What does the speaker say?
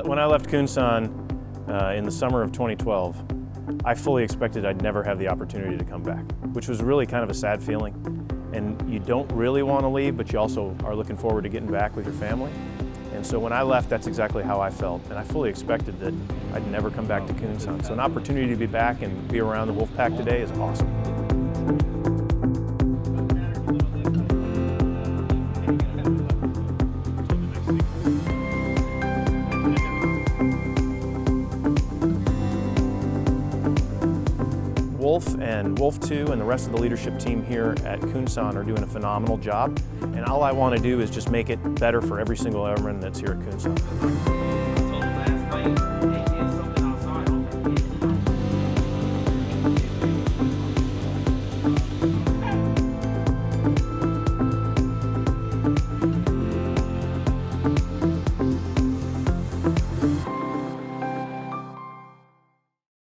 When I left Kunsan in the summer of 2012, I fully expected I'd never have the opportunity to come back, which was really kind of a sad feeling. And you don't really want to leave, but you also are looking forward to getting back with your family. And so when I left, that's exactly how I felt. And I fully expected that I'd never come back to Kunsan. So an opportunity to be back and be around the Wolfpack today is awesome. Wolf and Wolf 2 and the rest of the leadership team here at Kunsan are doing a phenomenal job, and all I want to do is just make it better for every single airman that's here at Kunsan.